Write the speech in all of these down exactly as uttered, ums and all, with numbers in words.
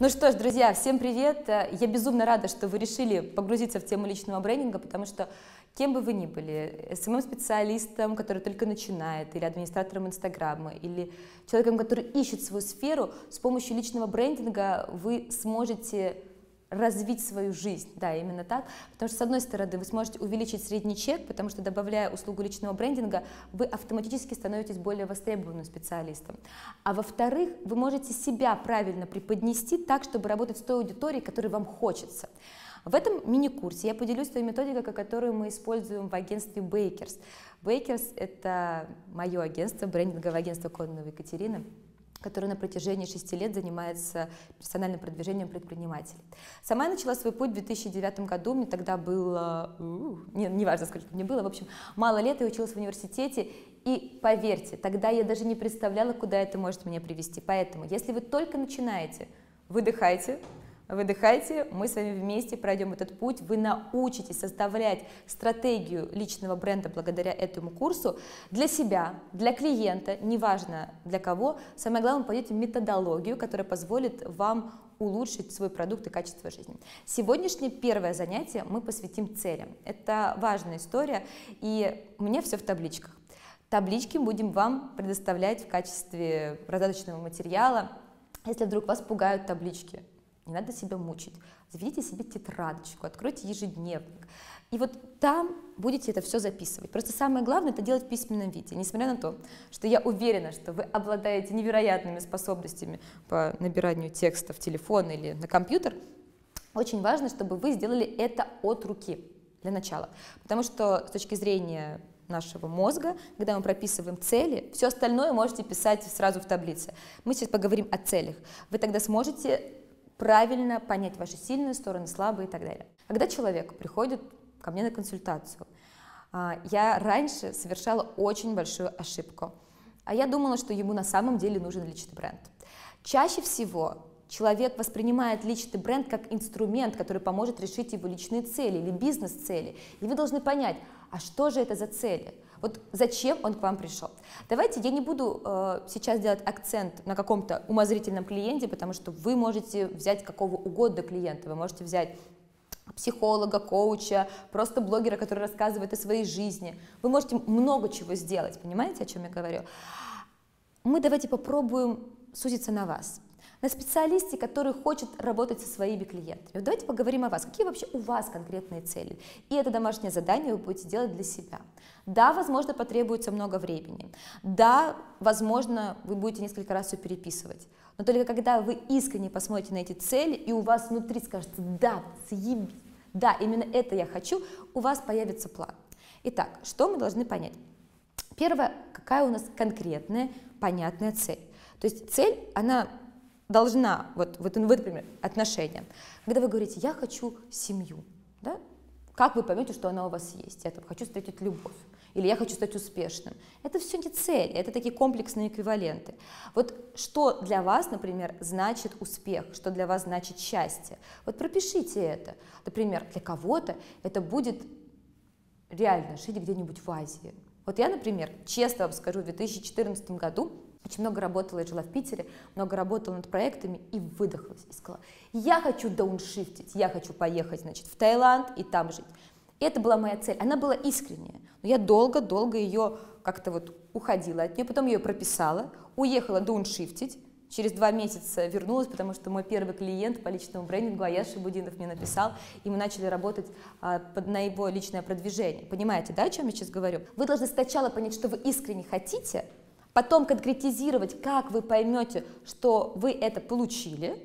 Ну что ж, друзья, всем привет! Я безумно рада, что вы решили погрузиться в тему личного брендинга, потому что кем бы вы ни были, эс эм эм-специалистом, который только начинает, или администратором Инстаграма, или человеком, который ищет свою сферу, с помощью личного брендинга вы сможете развить свою жизнь, да, именно так, потому что, с одной стороны, вы сможете увеличить средний чек, потому что, добавляя услугу личного брендинга, вы автоматически становитесь более востребованным специалистом, а во-вторых, вы можете себя правильно преподнести так, чтобы работать с той аудиторией, которой вам хочется. В этом мини-курсе я поделюсь той методикой, которую мы используем в агентстве Bakers. Bakers — это мое агентство, брендинговое агентство Кононова Екатерины, которая на протяжении шести лет занимается персональным продвижением предпринимателей. Сама я начала свой путь в две тысячи девятом году, мне тогда было, не, не важно, сколько мне было, в общем, мало лет, я училась в университете, и поверьте, тогда я даже не представляла, куда это может меня привести. Поэтому, если вы только начинаете, выдыхайте, Выдыхайте, мы с вами вместе пройдем этот путь, вы научитесь составлять стратегию личного бренда благодаря этому курсу для себя, для клиента, неважно для кого, самое главное, пойдете методологию, которая позволит вам улучшить свой продукт и качество жизни. Сегодняшнее первое занятие мы посвятим целям. Это важная история, и у меня все в табличках. Таблички будем вам предоставлять в качестве раздаточного материала, если вдруг вас пугают таблички. Не надо себя мучить. Заведите себе тетрадочку, откройте ежедневник. И вот там будете это все записывать. Просто самое главное — это делать в письменном виде. Несмотря на то, что я уверена, что вы обладаете невероятными способностями по набиранию текста в телефон или на компьютер, очень важно, чтобы вы сделали это от руки для начала. Потому что с точки зрения нашего мозга, когда мы прописываем цели, все остальное можете писать сразу в таблице. Мы сейчас поговорим о целях. Вы тогда сможете правильно понять ваши сильные стороны, слабые и так далее. Когда человек приходит ко мне на консультацию, я раньше совершала очень большую ошибку. А я думала, что ему на самом деле нужен личный бренд. Чаще всего человек воспринимает личный бренд как инструмент, который поможет решить его личные цели или бизнес-цели. И вы должны понять, а что же это за цели? Вот зачем он к вам пришел? Давайте я не буду э, сейчас делать акцент на каком-то умозрительном клиенте, потому что вы можете взять какого угодно клиента, вы можете взять психолога, коуча, просто блогера, который рассказывает о своей жизни. Вы можете много чего сделать, понимаете, о чем я говорю? Мы давайте попробуем сузиться на вас, на специалисте, который хочет работать со своими клиентами. Вот давайте поговорим о вас. Какие вообще у вас конкретные цели? И это домашнее задание вы будете делать для себя. Да, возможно, потребуется много времени. Да, возможно, вы будете несколько раз все переписывать. Но только когда вы искренне посмотрите на эти цели, и у вас внутри скажется: да, съебись, да, именно это я хочу, у вас появится план. Итак, что мы должны понять? Первое, какая у нас конкретная, понятная цель. То есть цель, она должна, вот, вот, вот, например, отношения. Когда вы говорите: я хочу семью, да? Как вы поймете, что она у вас есть? Я там хочу встретить любовь, или я хочу стать успешным. Это все не цель, это такие комплексные эквиваленты. Вот что для вас, например, значит успех, что для вас значит счастье? Вот пропишите это. Например, для кого-то это будет реально жить где-нибудь в Азии. Вот я, например, честно вам скажу, в две тысячи четырнадцатом году очень много работала, я жила в Питере, много работала над проектами и выдохлась, и сказала: я хочу дауншифтить, я хочу поехать, значит, в Таиланд и там жить. И это была моя цель, она была искренняя, но я долго-долго ее как-то вот уходила от нее, потом ее прописала, уехала дауншифтить, через два месяца вернулась, потому что мой первый клиент по личному брендингу, Аяз Шабудинов, мне написал, и мы начали работать а, под, на его личное продвижение. Понимаете, да, о чем я сейчас говорю? Вы должны сначала понять, что вы искренне хотите, потом конкретизировать, как вы поймете, что вы это получили,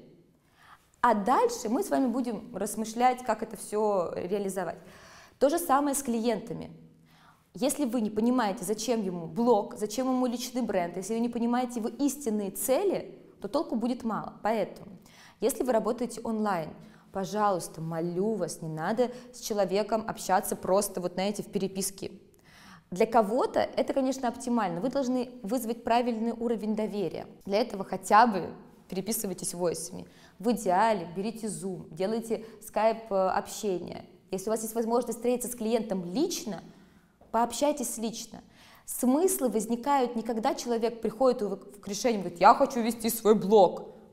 а дальше мы с вами будем размышлять, как это все реализовать. То же самое с клиентами. Если вы не понимаете, зачем ему блог, зачем ему личный бренд, если вы не понимаете его истинные цели, то толку будет мало. Поэтому, если вы работаете онлайн, пожалуйста, молю вас, не надо с человеком общаться просто вот, знаете, в переписке. Для кого-то это, конечно, оптимально. Вы должны вызвать правильный уровень доверия. Для этого хотя бы переписывайтесь войсами. В идеале берите Zoom, делайте скайп-общение. Если у вас есть возможность встретиться с клиентом лично, пообщайтесь лично. Смыслы возникают не когда человек приходит к решению и говорит: я хочу вести свой блог.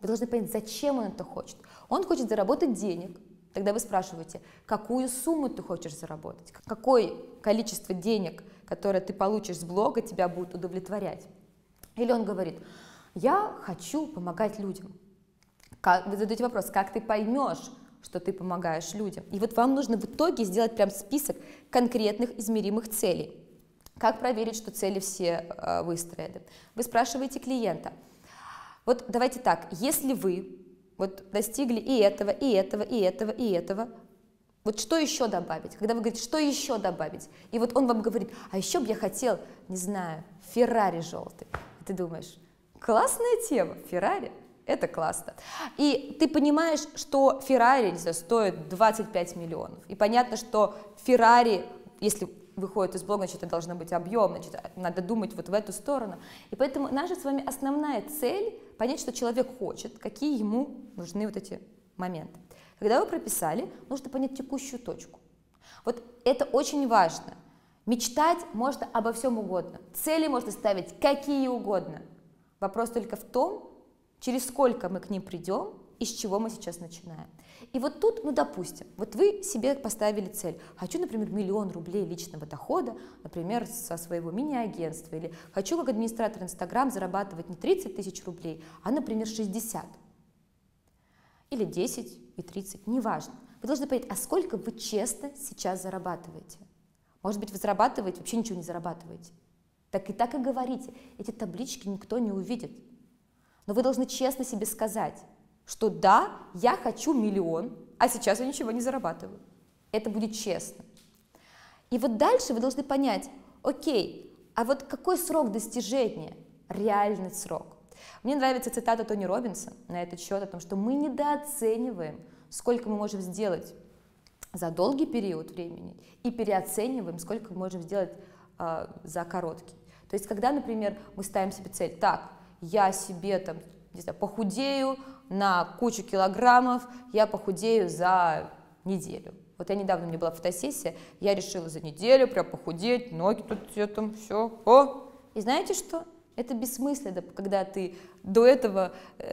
Вы должны понять, зачем он это хочет. Он хочет заработать денег. Тогда вы спрашиваете, какую сумму ты хочешь заработать, какое количество денег, которое ты получишь с блога, тебя будет удовлетворять. Или он говорит, я хочу помогать людям. Как, вы задаете вопрос, как ты поймешь, что ты помогаешь людям? И вот вам нужно в итоге сделать прям список конкретных измеримых целей. Как проверить, что цели все э, выстроены? Вы спрашиваете клиента. Вот давайте так, если вы вот достигли и этого, и этого, и этого, и этого, вот что еще добавить? Когда вы говорите, что еще добавить? И вот он вам говорит, а еще бы я хотел, не знаю, Феррари желтый. И ты думаешь, классная тема, Феррари, это классно. И ты понимаешь, что Феррари, не знаю, стоит двадцать пять миллионов. И понятно, что Феррари, если выходит из блога, значит, это должно быть объем, значит, надо думать вот в эту сторону. И поэтому наша с вами основная цель – понять, что человек хочет, какие ему нужны вот эти моменты. Когда вы прописали, нужно понять текущую точку. Вот это очень важно. Мечтать можно обо всем угодно, цели можно ставить какие угодно. Вопрос только в том, через сколько мы к ним придем и с чего мы сейчас начинаем. И вот тут, ну допустим, вот вы себе поставили цель, хочу, например, миллион рублей личного дохода, например, со своего мини-агентства, или хочу как администратор Инстаграм зарабатывать не тридцать тысяч рублей, а, например, шестьдесят, или десять и тридцать, неважно. Вы должны понять, а сколько вы честно сейчас зарабатываете. Может быть, вы зарабатываете, вообще ничего не зарабатываете. Так и так и говорите, эти таблички никто не увидит. Но вы должны честно себе сказать, что да, я хочу миллион, а сейчас я ничего не зарабатываю. Это будет честно. И вот дальше вы должны понять, окей, а вот какой срок достижения? Реальный срок. Мне нравится цитата Тони Роббинса на этот счет о том, что мы недооцениваем, сколько мы можем сделать за долгий период времени, и переоцениваем, сколько мы можем сделать э, за короткий. То есть, когда, например, мы ставим себе цель, так, я себе там, не знаю, похудею на кучу килограммов, я похудею за неделю. Вот я недавно, у меня была фотосессия, я решила за неделю прям похудеть, ноги тут все там, все, о. И знаете что? Это бессмысленно, когда ты до этого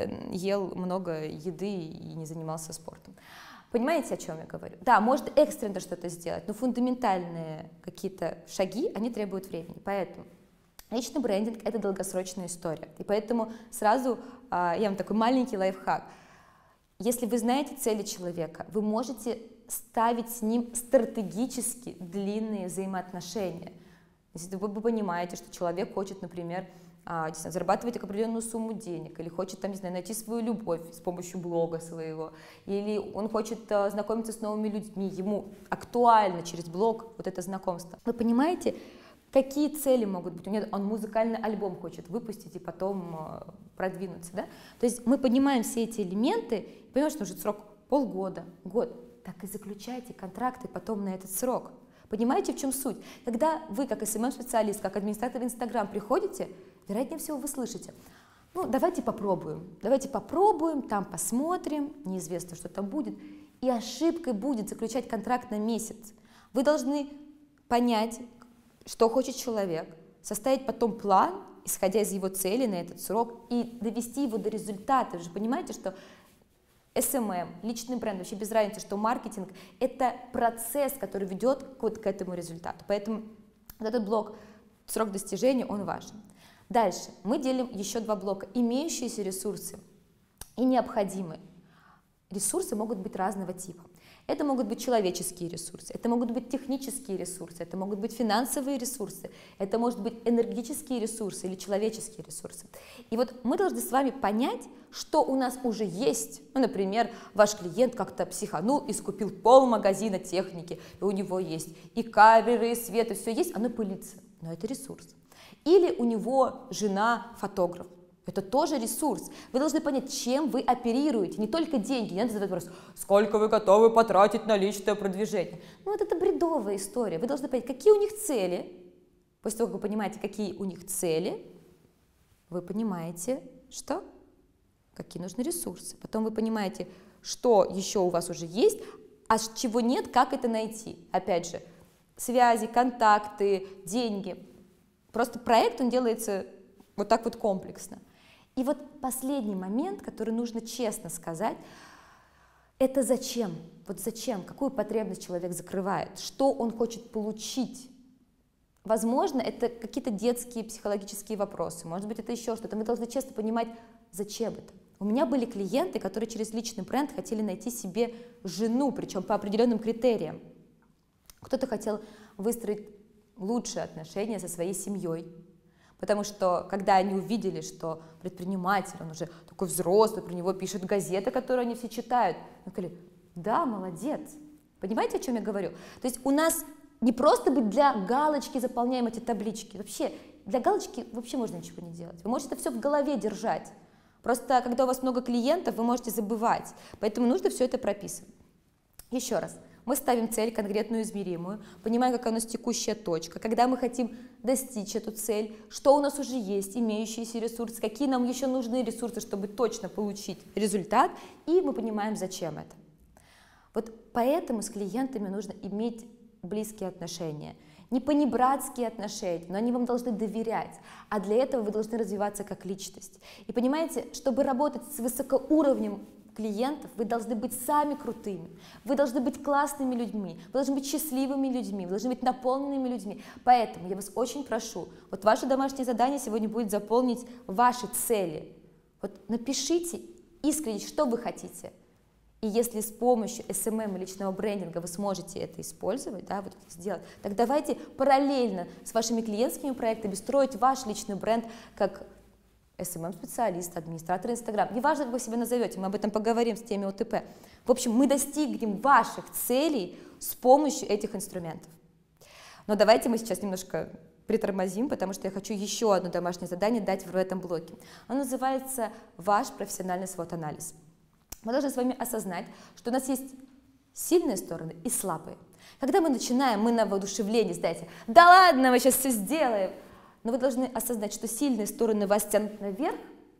ел много еды и не занимался спортом. Понимаете, о чем я говорю? Да, может экстренно что-то сделать, но фундаментальные какие-то шаги, они требуют времени, поэтому... Личный брендинг – это долгосрочная история, и поэтому сразу а, я вам такой маленький лайфхак. Если вы знаете цели человека, вы можете ставить с ним стратегически длинные взаимоотношения. Если вы, вы понимаете, что человек хочет, например, а, не знаю, зарабатывать определенную сумму денег, или хочет там, не знаю, найти свою любовь с помощью блога своего, или он хочет а, знакомиться с новыми людьми, ему актуально через блог вот это знакомство. Вы понимаете, какие цели могут быть? У него он музыкальный альбом хочет выпустить и потом э, продвинуться, да? То есть мы понимаем все эти элементы, и понимаем, что нужен срок полгода, год. Так и заключайте контракты потом на этот срок. Понимаете, в чем суть? Когда вы, как эс эм эм-специалист, как администратор Инстаграм приходите, вероятнее всего вы слышите, ну, давайте попробуем, давайте попробуем, там посмотрим, неизвестно, что там будет. И ошибкой будет заключать контракт на месяц. Вы должны понять, что хочет человек, составить потом план, исходя из его цели на этот срок, и довести его до результата. Вы же понимаете, что эс эм эм, личный бренд, вообще без разницы, что маркетинг – это процесс, который ведет вот к этому результату. Поэтому вот этот блок, срок достижения, он важен. Дальше мы делим еще два блока. Имеющиеся ресурсы и необходимые. Ресурсы могут быть разного типа. Это могут быть человеческие ресурсы, это могут быть технические ресурсы, это могут быть финансовые ресурсы, это может быть энергетические ресурсы или человеческие ресурсы. И вот мы должны с вами понять, что у нас уже есть. Ну, например, ваш клиент как-то психанул и скупил полмагазина техники, и у него есть и камеры, и свет, и все есть, оно пылится, но это ресурс. Или у него жена фотограф. Это тоже ресурс. Вы должны понять, чем вы оперируете, не только деньги. Не надо задавать вопрос, сколько вы готовы потратить на личное продвижение. Ну, вот это бредовая история. Вы должны понять, какие у них цели. После того, как вы понимаете, какие у них цели, вы понимаете, что? Какие нужны ресурсы. Потом вы понимаете, что еще у вас уже есть, а чего нет, как это найти. Опять же, связи, контакты, деньги. Просто проект, он делается вот так вот комплексно. И вот последний момент, который нужно честно сказать, это зачем? Вот зачем? Какую потребность человек закрывает? Что он хочет получить? Возможно, это какие-то детские психологические вопросы, может быть, это еще что-то. Мы должны честно понимать, зачем это. У меня были клиенты, которые через личный бренд хотели найти себе жену, причем по определенным критериям. Кто-то хотел выстроить лучшие отношения со своей семьей, потому что, когда они увидели, что предприниматель, он уже такой взрослый, про него пишут газеты, которые они все читают, они сказали, да, молодец. Понимаете, о чем я говорю? То есть у нас не просто быть для галочки заполняем эти таблички. Вообще, для галочки вообще можно ничего не делать. Вы можете это все в голове держать. Просто, когда у вас много клиентов, вы можете забывать. Поэтому нужно все это прописывать. Еще раз. Мы ставим цель конкретную, измеримую, понимаем, какая у нас текущая точка, когда мы хотим достичь эту цель, что у нас уже есть, имеющиеся ресурсы, какие нам еще нужны ресурсы, чтобы точно получить результат, и мы понимаем, зачем это. Вот поэтому с клиентами нужно иметь близкие отношения. Не понебратские отношения, но они вам должны доверять, а для этого вы должны развиваться как личность. И понимаете, чтобы работать с высокоуровневым клиентов, вы должны быть сами крутыми, вы должны быть классными людьми, вы должны быть счастливыми людьми, вы должны быть наполненными людьми. Поэтому я вас очень прошу, вот ваше домашнее задание сегодня будет заполнить ваши цели. Вот напишите искренне, что вы хотите. И если с помощью эс эм эм и личного брендинга вы сможете это использовать, да, вот это сделать, так давайте параллельно с вашими клиентскими проектами строить ваш личный бренд как эс эм эм-специалист, администратор Инстаграм. Неважно, как вы себя назовете, мы об этом поговорим с теми о тэ пэ. В общем, мы достигнем ваших целей с помощью этих инструментов. Но давайте мы сейчас немножко притормозим, потому что я хочу еще одно домашнее задание дать в этом блоке. Оно называется «Ваш профессиональный свод-анализ». Мы должны с вами осознать, что у нас есть сильные стороны и слабые. Когда мы начинаем, мы на воодушевлении, знаете, да ладно, мы сейчас все сделаем. Но вы должны осознать, что сильные стороны вас тянут наверх,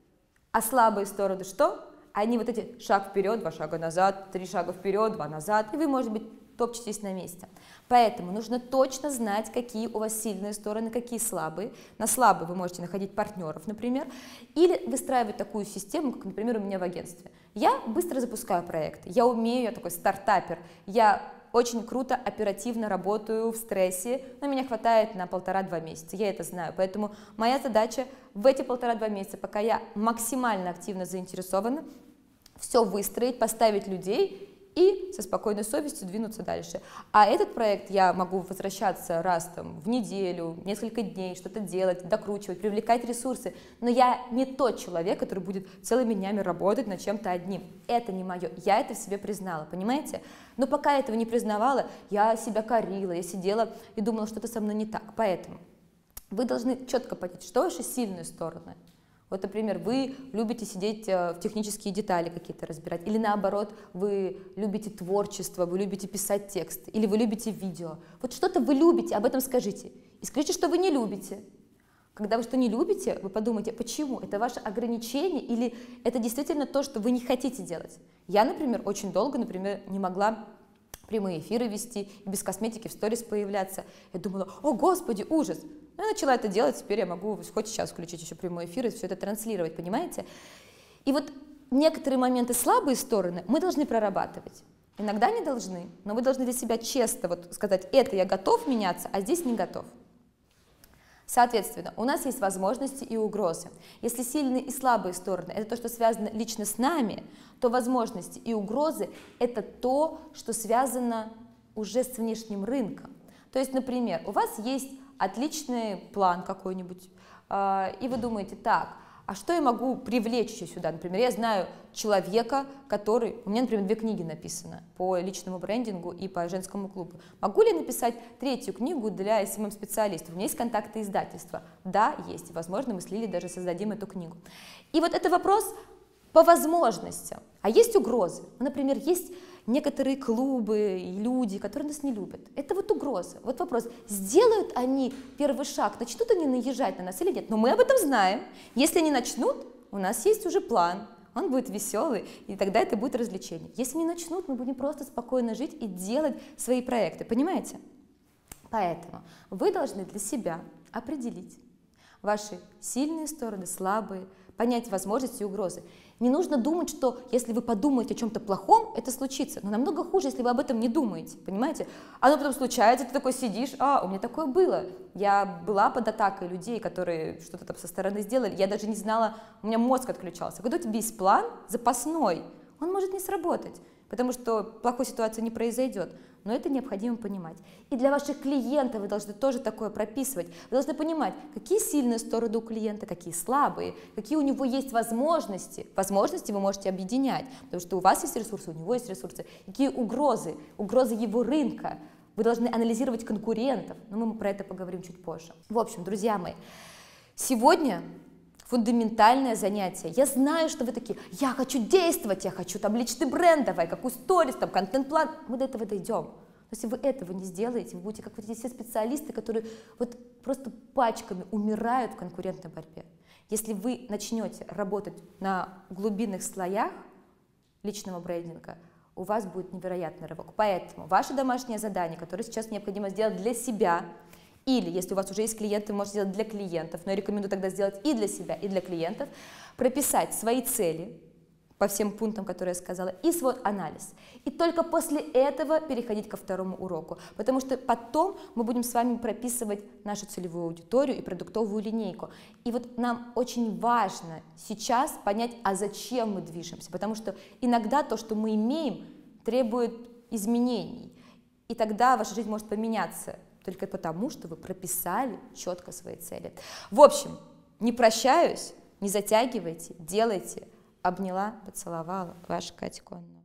а слабые стороны что? Они вот эти шаг вперед, два шага назад, три шага вперед, два назад, и вы, может быть, топчетесь на месте. Поэтому нужно точно знать, какие у вас сильные стороны, какие слабые. На слабые вы можете находить партнеров, например, или выстраивать такую систему, как, например, у меня в агентстве. Я быстро запускаю проекты, я умею, я такой стартапер, я очень круто, оперативно работаю в стрессе, но меня хватает на полтора-два месяца, я это знаю. Поэтому моя задача в эти полтора-два месяца, пока я максимально активно заинтересована, все выстроить, поставить людей и со спокойной совестью двинуться дальше. А этот проект я могу возвращаться раз там, в неделю, несколько дней, что-то делать, докручивать, привлекать ресурсы. Но я не тот человек, который будет целыми днями работать над чем-то одним. Это не мое. Я это в себе признала, понимаете? Но пока я этого не признавала, я себя корила, я сидела и думала, что-то со мной не так. Поэтому вы должны четко понять, что ваши сильные стороны. Вот, например, вы любите сидеть в технические детали какие-то разбирать, или наоборот, вы любите творчество, вы любите писать текст, или вы любите видео. Вот что-то вы любите, об этом скажите. И скажите, что вы не любите. Когда вы что не любите, вы подумайте, почему? Это ваше ограничение или это действительно то, что вы не хотите делать? Я, например, очень долго, например, не могла прямые эфиры вести, и без косметики в сторис появляться. Я думала, о, Господи, ужас! Я начала это делать, теперь я могу хоть сейчас включить еще прямой эфир и все это транслировать, понимаете? И вот некоторые моменты, слабые стороны мы должны прорабатывать. Иногда не должны, но вы должны для себя честно вот сказать, это я готов меняться, а здесь не готов. Соответственно, у нас есть возможности и угрозы. Если сильные и слабые стороны – это то, что связано лично с нами, то возможности и угрозы – это то, что связано уже с внешним рынком. То есть, например, у вас есть отличный план какой-нибудь, и вы думаете, так, а что я могу привлечь еще сюда? Например, я знаю человека, который... У меня, например, две книги написано по личному брендингу и по женскому клубу. Могу ли я написать третью книгу для эс эм эм-специалистов? У меня есть контакты издательства. Да, есть. Возможно, мы с Лилей даже создадим эту книгу. И вот это вопрос по возможностям. А есть угрозы. Например, есть некоторые клубы и люди, которые нас не любят. Это вот угроза. Вот вопрос, сделают они первый шаг, начнут они наезжать на нас или нет? Но мы об этом знаем. Если они начнут, у нас есть уже план. Он будет веселый, и тогда это будет развлечение. Если не начнут, мы будем просто спокойно жить и делать свои проекты. Понимаете? Поэтому вы должны для себя определить ваши сильные стороны, слабые, понять возможности и угрозы. Не нужно думать, что если вы подумаете о чем-то плохом, это случится. Но намного хуже, если вы об этом не думаете, понимаете? Оно потом случается, ты такой сидишь, а, у меня такое было. Я была под атакой людей, которые что-то там со стороны сделали, я даже не знала, у меня мозг отключался. Когда у тебя есть план запасной, он может не сработать, потому что плохой ситуации не произойдет. Но это необходимо понимать. И для ваших клиентов вы должны тоже такое прописывать. Вы должны понимать, какие сильные стороны у клиента, какие слабые, какие у него есть возможности. Возможности вы можете объединять, потому что у вас есть ресурсы, у него есть ресурсы. Какие угрозы, угрозы его рынка. Вы должны анализировать конкурентов, но мы про это поговорим чуть позже. В общем, друзья мои, сегодня фундаментальное занятие. Я знаю, что вы такие, я хочу действовать, я хочу там личный бренд, давай, какую сторис, там контент-план. Мы до этого дойдем. Но если вы этого не сделаете, вы будете как вот эти все специалисты, которые вот просто пачками умирают в конкурентной борьбе. Если вы начнете работать на глубинных слоях личного брендинга, у вас будет невероятный рывок. Поэтому ваше домашнее задание, которое сейчас необходимо сделать для себя, или, если у вас уже есть клиенты, можете сделать для клиентов, но я рекомендую тогда сделать и для себя, и для клиентов, прописать свои цели по всем пунктам, которые я сказала, и свой анализ. И только после этого переходить ко второму уроку, потому что потом мы будем с вами прописывать нашу целевую аудиторию и продуктовую линейку. И вот нам очень важно сейчас понять, а зачем мы движемся, потому что иногда то, что мы имеем, требует изменений, и тогда ваша жизнь может поменяться. Только потому, что вы прописали четко свои цели. В общем, не прощаюсь, не затягивайте, делайте. Обняла, поцеловала. Ваша Катя Кононова.